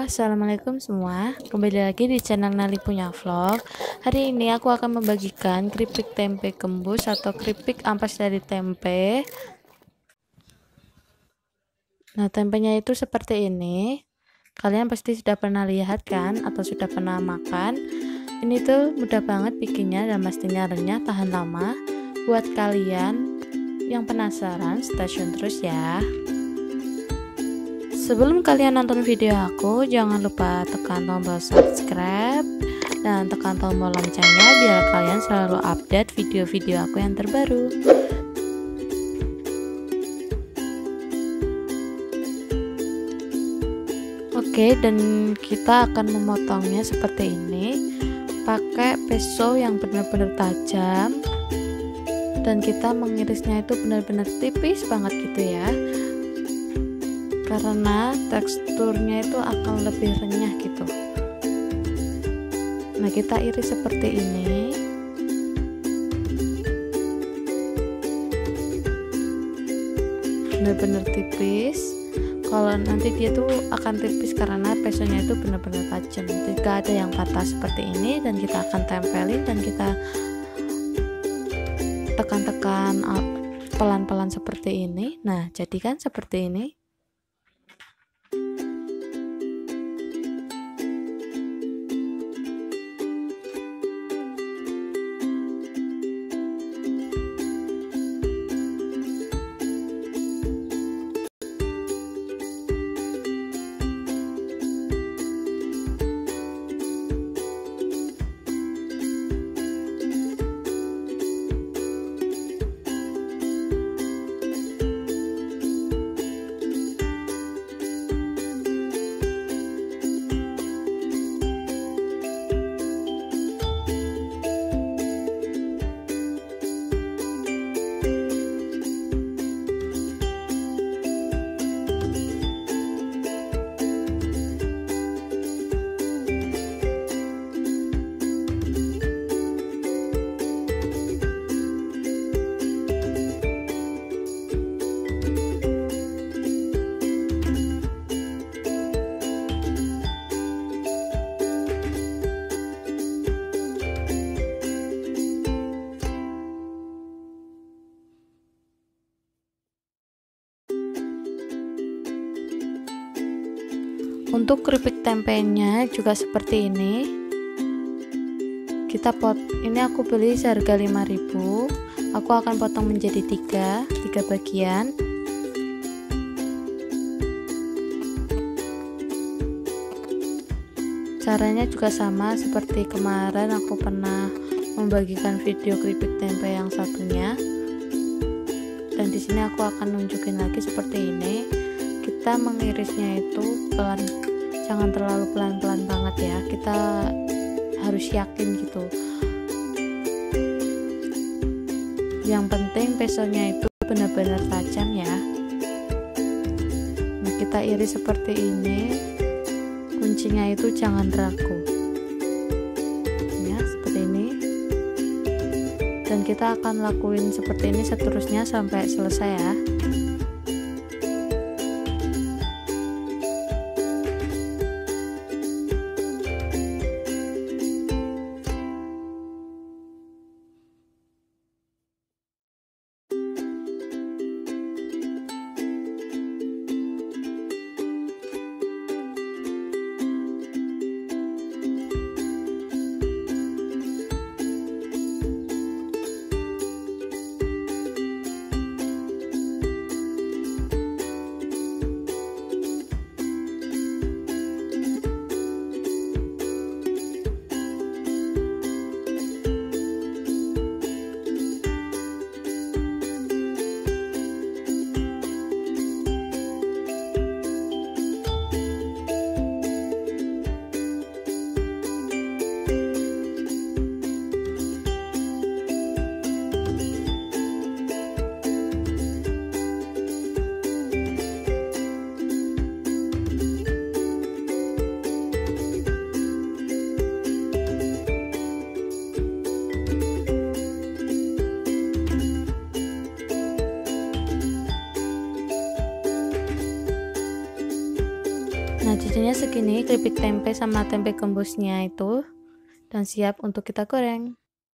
Assalamualaikum semua, kembali lagi di channel Nali Punya Vlog. Hari ini aku akan membagikan keripik tempe gembus atau keripik ampas dari tempe. Nah, tempenya itu seperti ini. Kalian pasti sudah pernah lihat kan, atau sudah pernah makan. Ini tuh mudah banget bikinnya dan pastinya renyah, tahan lama. Buat kalian yang penasaran, stay tune terus ya. Sebelum kalian nonton video aku, jangan lupa tekan tombol subscribe dan tekan tombol loncengnya biar kalian selalu update video-video aku yang terbaru. Oke, dan kita akan memotongnya seperti ini, pakai pisau yang benar-benar tajam, dan kita mengirisnya itu benar-benar tipis banget gitu ya, karena teksturnya itu akan lebih renyah gitu. Nah, kita iris seperti ini. Benar-benar tipis. Kalau nanti dia tuh akan tipis karena pesonya itu benar-benar tajam. Jika ada yang patah seperti ini, dan kita akan tempelin dan kita tekan-tekan pelan-pelan seperti ini. Nah, jadikan seperti ini. Untuk keripik tempenya juga seperti ini. Kita ini aku beli seharga 5.000. Aku akan potong menjadi tiga bagian. Caranya juga sama seperti kemarin aku pernah membagikan video keripik tempe yang satunya. Dan di sini aku akan nunjukin lagi seperti ini. Kita mengirisnya itu pelan, jangan terlalu pelan-pelan banget ya, kita harus yakin gitu. Yang penting pesonya itu benar-benar tajam ya. Nah, kita iris seperti ini. Kuncinya itu jangan ragu ya, seperti ini. Dan kita akan lakuin seperti ini seterusnya sampai selesai ya. Kondisinya segini keripik tempe sama tempe gembusnya itu, dan siap untuk kita goreng.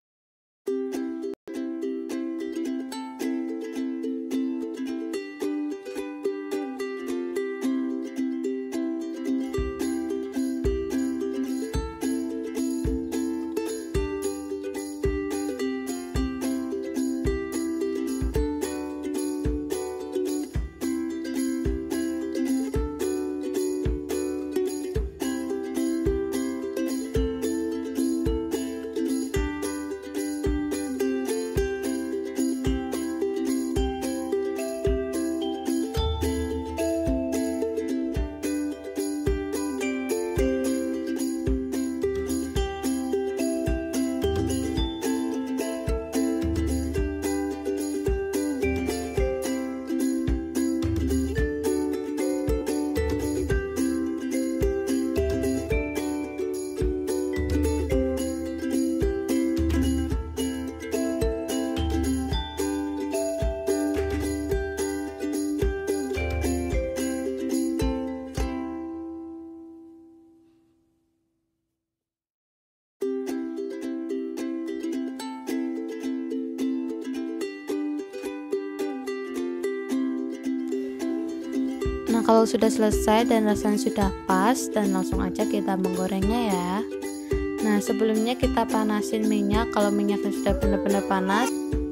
Nah, kalau sudah selesai dan rasanya sudah pas, dan langsung aja kita menggorengnya ya. Nah, sebelumnya kita panasin minyak. Kalau minyaknya sudah benar-benar panas,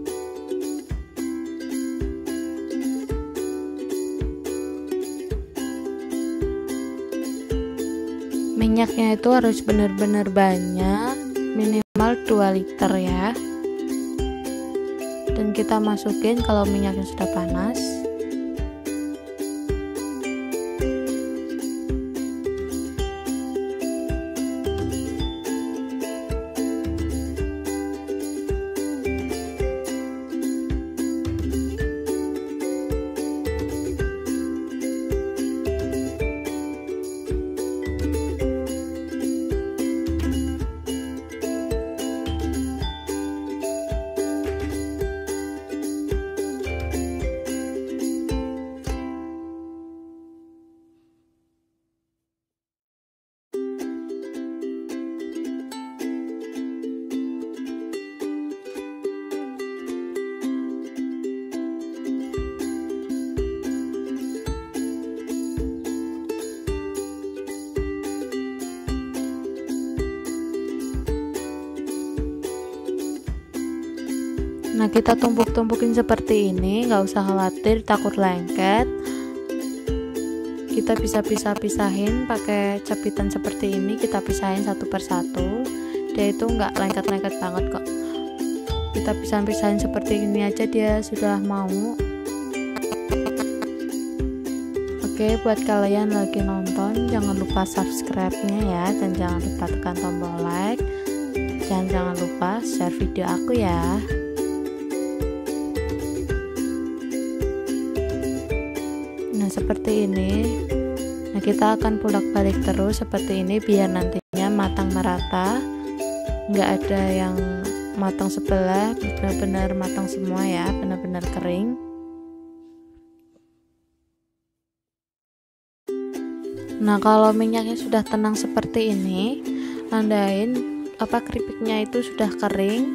minyaknya itu harus benar-benar banyak, minimal 2 liter ya. Dan kita masukin kalau minyaknya sudah panas. Nah, kita tumpuk-tumpukin seperti ini, nggak usah khawatir takut lengket. Kita bisa pisah-pisahin pakai capitan seperti ini, kita pisahin satu persatu. Dia itu nggak lengket-lengket banget kok. Kita pisah-pisahin seperti ini aja, dia sudah mau. Oke, buat kalian lagi nonton, jangan lupa subscribe-nya ya, dan jangan lupa tekan tombol like. Jangan lupa share video aku ya. Nah, seperti ini. Nah, kita akan bolak-balik terus seperti ini biar nantinya matang merata, nggak ada yang matang sebelah, benar-benar matang semua ya, benar-benar kering. Nah, kalau minyaknya sudah tenang seperti ini, tandain keripiknya itu sudah kering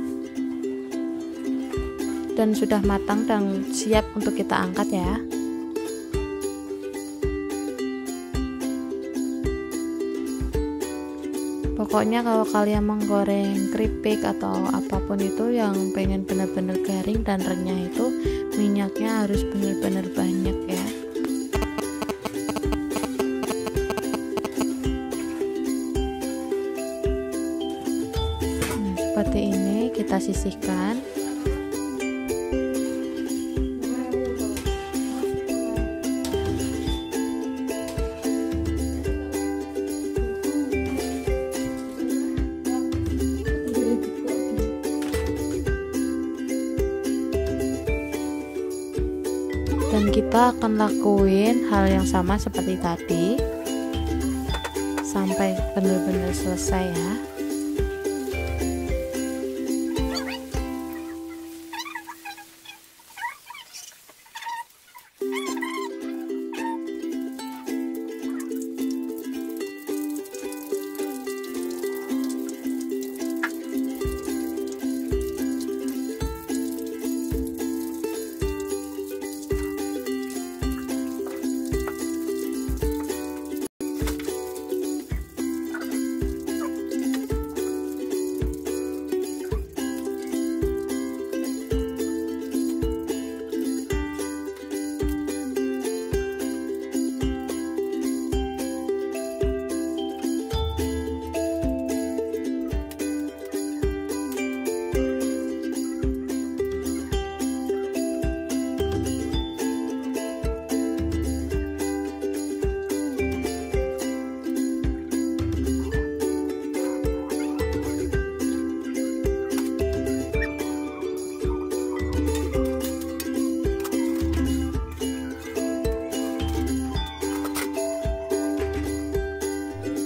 dan sudah matang dan siap untuk kita angkat ya. Pokoknya kalau kalian menggoreng keripik atau apapun itu yang pengen benar-benar garing dan renyah, itu minyaknya harus benar-benar banyak ya. Nah, seperti ini kita sisihkan. Dan kita akan lakuin hal yang sama seperti tadi sampai benar-benar selesai ya.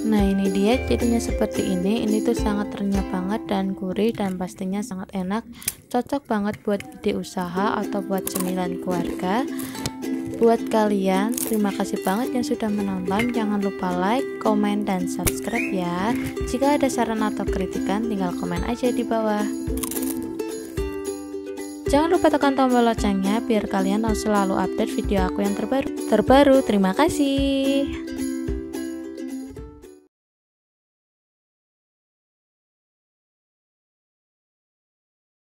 Nah ini dia jadinya seperti ini tuh sangat renyah banget dan gurih dan pastinya sangat enak, cocok banget buat ide usaha atau buat cemilan keluarga. Buat kalian, terima kasih banget yang sudah menonton. Jangan lupa like, komen, dan subscribe ya. Jika ada saran atau kritikan, tinggal komen aja di bawah. Jangan lupa tekan tombol loncengnya biar kalian selalu update video aku yang terbaru. Terima kasih.